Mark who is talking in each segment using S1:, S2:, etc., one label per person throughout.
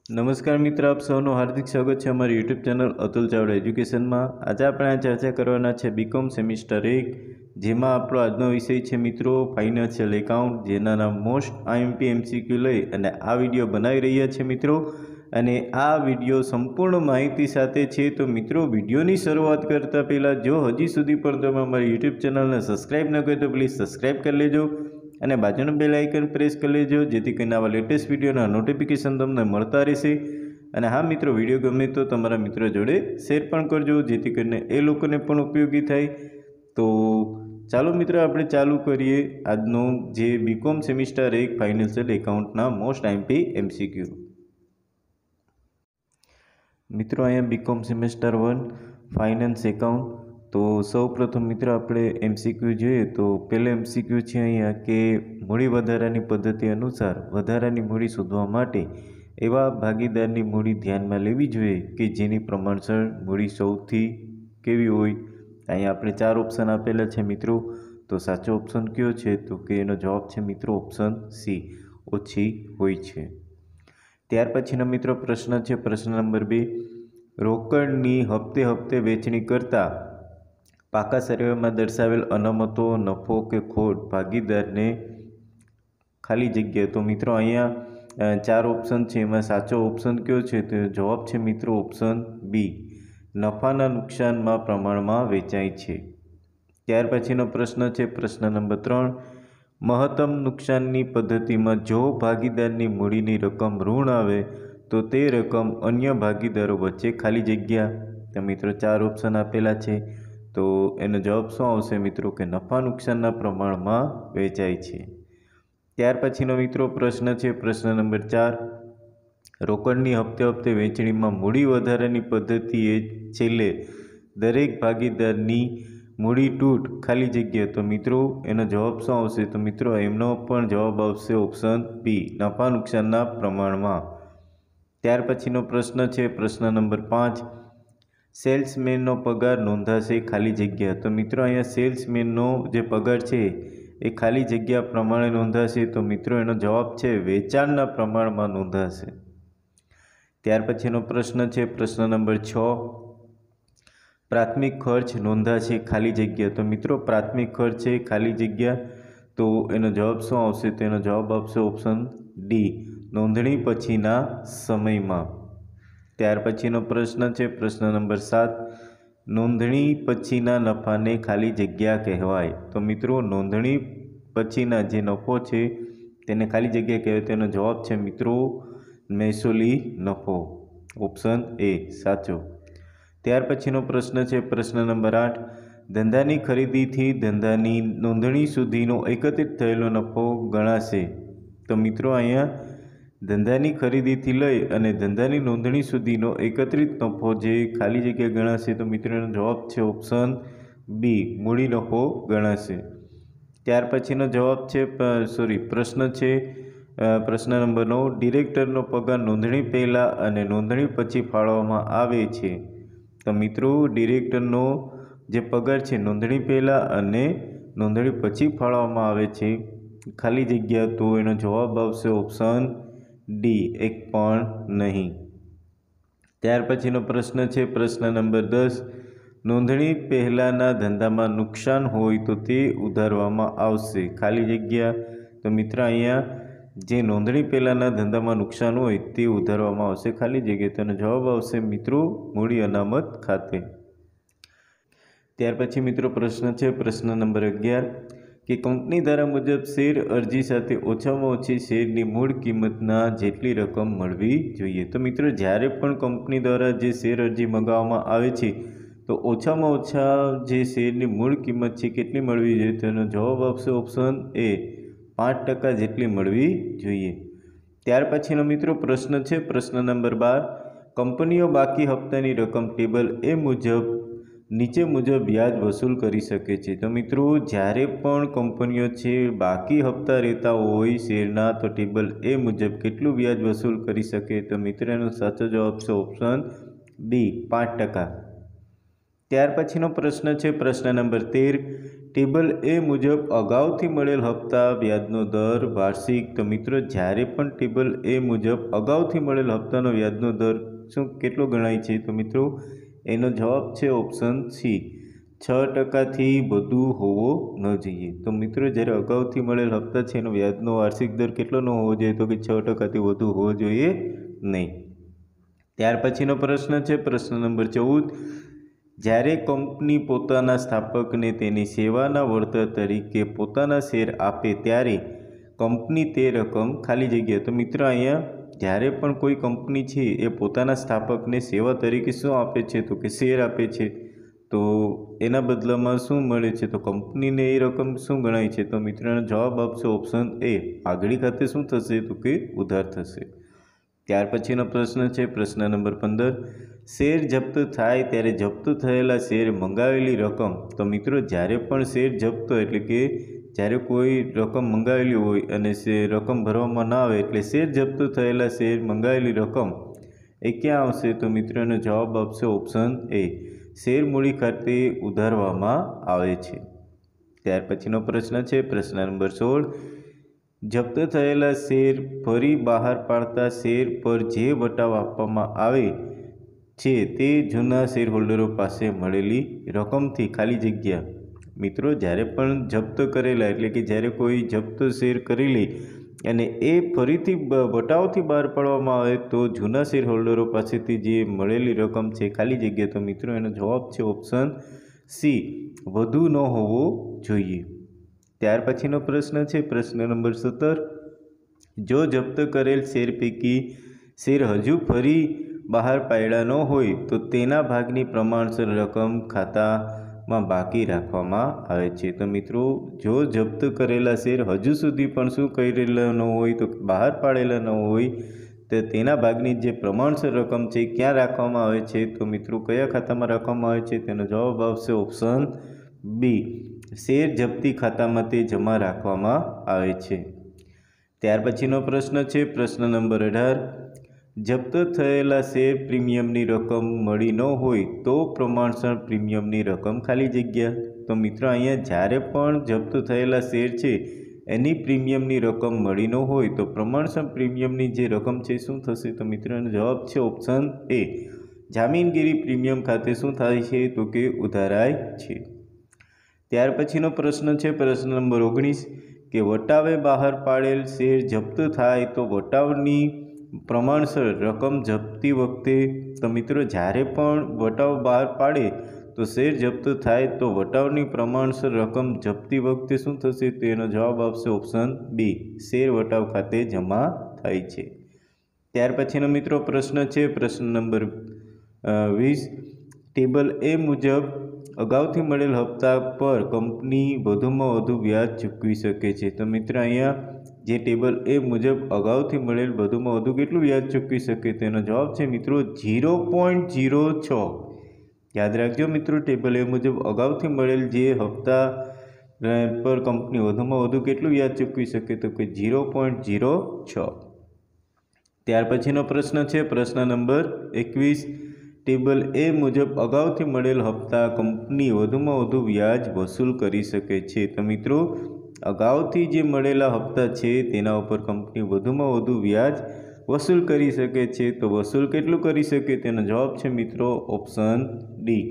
S1: नमस्कार मित्र, आप સૌનું હાર્દિક સ્વાગત છે અમારી યુટ્યુબ ચેનલ અતુલ ચાવડા એજ્યુકેશનમાં। આજે આપણે આ ચર્ચા કરવાના છે બીકોમ સેમિસ્ટર 1, જેમાં આપણો આજનો વિષય છે મિત્રો ફાઇનાન્શિયલ એકાઉન્ટ, જેના નામ મોસ્ટ IMP MCQ લઈ અને આ વિડીયો બનાવી રહ્યા છે મિત્રો। અને આ વિડીયો સંપૂર્ણ માહિતી સાથે છે। તો મિત્રો, વિડીયોની શરૂઆત કરતાં પહેલાં જો હજી સુધી પણ તમે અમારી યુટ્યુબ ચેનલને સબસ્ક્રાઈબ ન કરી તો પ્લીઝ સબસ્ક્રાઈબ કરી લેજો અને બાજુનું બેલ આઇકન પ્રેસ કરી લેજો, જેથી કરીને આવા લેટેસ્ટ વિડીયોના નોટિફિકેશન તમને મળતા રહેશે। અને હા મિત્રો, વિડીયો ગમે તો તમારા મિત્રો જોડે શેર પણ કરજો, જેથી કરીને એ લોકોને પણ ઉપયોગી થાય। તો ચાલો મિત્રો, આપણે ચાલુ કરીએ આજનો જે બીકોમ સેમિસ્ટર 1 ફાઇનાન્શિયલ એકાઉન્ટના મોસ્ટ IMP MCQ। મિત્રો, અહીંયા બીકોમ સેમિસ્ટર 1 ફાઇનાન્સ એકાઉન્ટ। તો સૌપ્રથમ મિત્રો આપણે MCQ જોઈએ તો પહેલો MCQ છે અહીંયા કે મૂડી વધારાની પદ્ધતિ અનુસાર વધારાની મૂડી શોધવા માટે એવા ભાગીદારની મૂડી ધ્યાનમાં લેવી જોઈએ કે જેની પ્રમાણસર મૂડી સૌથી કેવી હોય। અહીંયા આપણે 4 ઓપ્શન આપેલા છે મિત્રો। તો સાચો ઓપ્શન કયો છે? તો કે એનો જવાબ છે મિત્રો ઓપ્શન સી, ઓછી હોય છે। ત્યાર પછીનો મિત્રો પ્રશ્ન છે પ્રશ્ન નંબર 2, રોકડની હપ્તે હપ્તે વેચણી કરતાં પાકા સર્વેમાં દર્શાવેલ અનામતો, નફો કે ખોટ ભાગીદારને ખાલી જગ્યા। તો મિત્રો અહીંયા 4 ઓપ્શન છે, એમાં સાચો ઓપ્શન કયો છે? તો જવાબ છે મિત્રો ઓપ્શન બી, નફાના નુકસાનમાં પ્રમાણમાં વેચાય છે। ત્યાર પછીનો પ્રશ્ન છે પ્રશ્ન નંબર 3, મહત્તમ નુકસાનની પદ્ધતિમાં જો ભાગીદારની મૂડીની રકમ ઋણ આવે તો તે રકમ અન્ય ભાગીદારો વચ્ચે ખાલી જગ્યા। તો મિત્રો 4 ઓપ્શન આપેલા છે, તો એનો જવાબ શું આવશે મિત્રો? કે નફા નુકસાનના પ્રમાણમાં વેચાય છે। ત્યાર પછીનો મિત્રો પ્રશ્ન છે પ્રશ્ન નંબર 4, રોકડની હપ્તે હપ્તે વેચણીમાં મૂડી વધારાની પદ્ધતિએ છેલ્લે દરેક ભાગીદારની મૂડી તૂટ ખાલી જગ્યા। તો મિત્રો એનો જવાબ શું આવશે? તો મિત્રો એમનો પણ જવાબ આવશે ઓપ્શન બી, નફા નુકસાનના પ્રમાણમાં। ત્યાર પછીનો પ્રશ્ન છે પ્રશ્ન નંબર 5, સેલ્સમેનનો પગાર નોંધાશે ખાલી જગ્યા। તો મિત્રો અહીંયા સેલ્સમેનનો જે પગાર છે એ ખાલી જગ્યા પ્રમાણે નોંધાશે। તો મિત્રો એનો જવાબ છે વેચાણના પ્રમાણમાં નોંધાશે। ત્યાર પછીનો પ્રશ્ન છે પ્રશ્ન નંબર 6, પ્રાથમિક ખર્ચ નોંધાશે ખાલી જગ્યા। તો મિત્રો પ્રાથમિક ખર્ચ છે ખાલી જગ્યા, તો એનો જવાબ શું આવશે? તો એનો જવાબ આવશે ઓપ્શન ડી, નોંધણી પછીના સમયમાં। ત્યાર પછીનો પ્રશ્ન છે પ્રશ્ન નંબર 7, નોંધણી પછીના નફાને ખાલી જગ્યા કહેવાય। તો મિત્રો નોંધણી પછીના જે નફો છે તેને ખાલી જગ્યા કહેવાય। તેનો જવાબ છે મિત્રો મહેસૂલી નફો, ઓપ્શન એ સાચો। ત્યાર પછીનો પ્રશ્ન છે પ્રશ્ન નંબર 8, ધંધાની ખરીદીથી ધંધાની નોંધણી સુધીનો એકત્રિત થયેલો નફો ગણાશે। તો મિત્રો અહીંયા ધંધાની ખરીદીથી લઈ અને ધંધાની નોંધણી સુધીનો એકત્રિત નફો જે ખાલી જગ્યા ગણાશે। તો મિત્રો એનો જવાબ છે ઓપ્શન બી, મૂડી નફો ગણાશે। ત્યાર પછીનો જવાબ છે પ્રશ્ન છે પ્રશ્ન નંબર 9, ડિરેક્ટરનો પગાર નોંધણી પહેલાં અને નોંધણી પછી ફાળવવામાં આવે છે। તો મિત્રો ડિરેક્ટરનો જે પગાર છે નોંધણી પહેલાં અને નોંધણી પછી ફાળવવામાં આવે છે ખાલી જગ્યા। તો એનો જવાબ આવશે ઓપ્શન ડી, એક પણ નહીં। ત્યાર પછીનો પ્રશ્ન છે પ્રશ્ન નંબર 10, નોંધણી પહેલાંના ધંધામાં નુકસાન હોય તો તે ઉધારવામાં આવશે ખાલી જગ્યા। તો મિત્રો અહીંયા જે નોંધણી પહેલાંના ધંધામાં નુકસાન હોય તે ઉધારવામાં આવશે ખાલી જગ્યા। તેનો જવાબ આવશે મિત્રો મૂડી અનામત ખાતે। ત્યાર પછી મિત્રો પ્રશ્ન છે પ્રશ્ન નંબર 11, કે કંપની ધારા મુજબ શેર અરજી સાથે ઓછામાં ઓછી શેરની મૂળ કિંમતના જેટલી રકમ મળવી જોઈએ। તો મિત્રો જ્યારે પણ કંપની દ્વારા જે શેર અરજી મંગાવવામાં આવે છે તો ઓછામાં ઓછા જે શેરની મૂળ કિંમત છે કેટલી મળવી જોઈએ? તેનો જવાબ આવશે ઓપ્શન એ, 5% જેટલી મળવી જોઈએ। ત્યાર પછીનો મિત્રો પ્રશ્ન છે પ્રશ્ન નંબર 12, કંપનીઓ બાકી હપ્તાની રકમ ટેબલ એ મુજબ નીચે મુજબ વ્યાજ વસૂલ કરી શકે છે। તો મિત્રો જ્યારે પણ કંપનીઓ છે બાકી હપ્તા રહેતા હોય શેરના તો ટેબલ એ મુજબ કેટલું વ્યાજ વસૂલ કરી શકે? તો મિત્રો એનો સાચો જવાબ છે ઓપ્શન બી, 5%। ત્યાર પછીનો પ્રશ્ન છે પ્રશ્ન નંબર 13, ટેબલ એ મુજબ અગાઉથી મળેલ હપ્તા વ્યાજનો દર વાર્ષિક। તો મિત્રો જ્યારે પણ ટેબલ એ મુજબ અગાઉથી મળેલ હપ્તાનો વ્યાજનો દર કેટલો ગણાય છે? તો મિત્રો એનો જવાબ છે ઓપ્શન સી, 6%થી વધુ હોવો ન જોઈએ। તો મિત્રો જ્યારે અગાઉથી મળેલ હપ્તા છે એનો વ્યાજનો વાર્ષિક દર કેટલો ન હોવો જોઈએ? તો કે 6%થી વધુ હોવો જોઈએ નહીં। ત્યાર પછીનો પ્રશ્ન છે પ્રશ્ન નંબર 14। જ્યારે કંપની પોતાના સ્થાપકને તેની સેવાના વળતર તરીકે પોતાના શેર આપે ત્યારે કંપની તે રકમ ખાલી જગ્યા। તો મિત્રો અહીંયા જ્યારે પણ કોઈ કંપની છે એ પોતાના સ્થાપકને સેવા તરીકે શું આપે છે? તો કે શેર આપે છે। તો એના બદલામાં શું મળે છે? તો કંપનીને એ રકમ શું ગણાય છે? તો મિત્રોનો જવાબ આપશે ઓપ્શન એ, આગળી ખાતે શું થશે? તો કે ઉધાર થશે। ત્યાર પછીનો પ્રશ્ન છે પ્રશ્ન નંબર 15। શેર જપ્ત થાય ત્યારે જપ્ત થયેલા શેર મંગાવેલી રકમ। તો મિત્રો જ્યારે પણ શેર જપ્ત એટલે કે જ્યારે કોઈ રકમ મંગાવેલી હોય અને રકમ ભરવામાં ના આવે એટલે શેર જપ્ત થયેલા શેર મંગાવેલી રકમ એ ક્યાં આવશે? તો મિત્રોનો જવાબ આપશે ઓપ્શન એ, શેર મૂડી ખાતે ઉધારવામાં આવે છે। ત્યાર પછીનો પ્રશ્ન છે પ્રશ્ન નંબર 16। જપ્ત થયેલા શેર ફરી બહાર પાડતા શેર પર જે વટાવ આપવામાં આવે છે તે જૂના શેરહોલ્ડરો પાસે મળેલી રકમથી ખાલી જગ્યા। મિત્રો જ્યારે પણ જપ્ત કરેલા એટલે કે જ્યારે કોઈ જપ્ત શેર કરી લે અને એ ફરીથી વટાવથી બહાર પાડવામાં આવે તો જૂના શેરહોલ્ડરો પાસેથી જે મળેલી રકમ છે ખાલી જગ્યા। તો મિત્રો એનો જવાબ છે ઓપ્શન સી, વધુ ન હોવો જોઈએ। ત્યાર પછીનો પ્રશ્ન છે પ્રશ્ન નંબર 17। જો જપ્ત કરેલ શેર પૈકી શેર હજુ ફરી બહાર પાડ્યા ન હોય તો તેના ભાગની પ્રમાણસર રકમ ખાતામાં બાકી રાખવામાં આવે છે। તો મિત્રો જો જપ્ત કરેલા શેર હજુ સુધી પણ શું કરેલા ન હોય? તો બહાર પાડેલા ન હોય તો તેના ભાગની જે પ્રમાણસર રકમ છે ક્યાં રાખવામાં આવે છે? તો મિત્રો કયા ખાતામાં રાખવામાં આવે છે? તેનો જવાબ આવશે ઓપ્શન બી, શેર જપ્તી ખાતામાં તે જમા રાખવામાં આવે છે। ત્યાર પછીનો પ્રશ્ન છે પ્રશ્ન નંબર 18। જપ્ત થયેલા શેર પ્રીમિયમની રકમ મળી ન હોય તો પ્રમાણસર પ્રીમિયમની રકમ ખાલી જગ્યા। તો મિત્રો અહીંયા જ્યારે પણ જપ્ત થયેલા શેર છે એની પ્રીમિયમની રકમ મળી ન હોય તો પ્રમાણસર પ્રીમિયમની જે રકમ છે શું થશે? તો મિત્રો એનો જવાબ છે ઓપ્શન એ, જામીનગીરી પ્રીમિયમ ખાતે શું થાય છે? તો કે ઉધારાય છે। ત્યાર પછીનો પ્રશ્ન છે પ્રશ્ન નંબર 19 કે વટાવે બહાર પાડેલ શેર જપ્ત થાય તો વટાવની પ્રમાણસર રકમ જપ્તી વખતે। તો મિત્રો જ્યારે પણ વટાવ બહાર પાડે તો શેર જપ્ત થાય તો વટાવની પ્રમાણસર રકમ જપ્તી વખતે શું થશે? તો એનો જવાબ આવશે ઓપ્શન બી, શેર વટાવ ખાતે જમા થાય છે। ત્યાર પછીનો મિત્રો પ્રશ્ન છે પ્રશ્ન નંબર 20। ટેબલ એ મુજબ અગાઉથી મળેલ હપ્તા પર કંપની વધુમાં વધુ વ્યાજ ચૂકવી શકે છે। તો મિત્રો અહીંયા જે ટેબલ એ મુજબ અગાઉથી મળેલ વધુમાં વધુ કેટલું વ્યાજ ચૂકવી શકે? તેનો જવાબ છે મિત્રો 0.06। યાદ રાખજો મિત્રો, ટેબલ એ મુજબ અગાઉથી મળેલ જે હપ્તા પર કંપની વધુમાં વધુ કેટલું વ્યાજ ચૂકવી શકે? તો કે 0.06। ત્યાર પછીનો પ્રશ્ન છે પ્રશ્ન નંબર 21। ટેબલ એ મુજબ અગાઉથી મળેલ હપ્તા કંપની વધુમાં વધુ વ્યાજ વસૂલ કરી શકે છે। તો મિત્રો અગાઉથી જે મળેલા હપ્તા છે તેના ઉપર કંપની વધુમાં વધુ વ્યાજ વસૂલ કરી શકે છે। તો વસૂલ કેટલું કરી શકે? તેનો જવાબ છે મિત્રો ઓપ્શન ડી,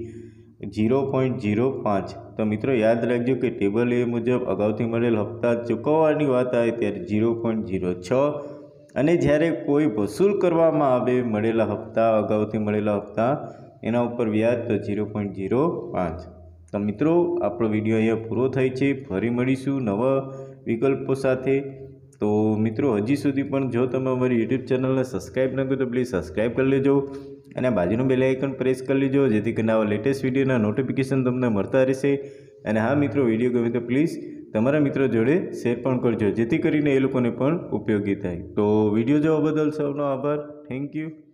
S1: 0.05। તો મિત્રો યાદ રાખજો કે ટેબલ એ મુજબ અગાઉથી મળેલ હપ્તા ચૂકવવાની વાત આવે ત્યારે 0.06 અને જ્યારે કોઈ વસૂલ કરવામાં આવે મળેલા હપ્તા અગાઉથી મળેલા હપ્તા એના ઉપર વ્યાજ તો 0.05। તો મિત્રો આપણો વિડીયો અહીંયા પૂરો થાય છે। ફરી મળીશું નવા વિકલ્પો સાથે। તો મિત્રો હજી સુધી પણ જો તમે અમારી યુટ્યુબ ચેનલને સબસ્ક્રાઈબ ન કરો તો પ્લીઝ સબસ્ક્રાઈબ કરી લેજો અને બાજુનું બેલ આઇકન પ્રેસ કરી લેજો જેથી કરીને આવા લેટેસ્ટ વિડીયોના નોટિફિકેશન તમને મળતા રહેશે। અને હા મિત્રો, વિડીયો ગમે તો પ્લીઝ તમારા મિત્રો જોડે શેર પણ કરજો જેથી કરીને એ લોકોને પણ ઉપયોગી થાય। તો વિડીયો જોવા બદલ સૌનો આભાર, થેન્ક યુ।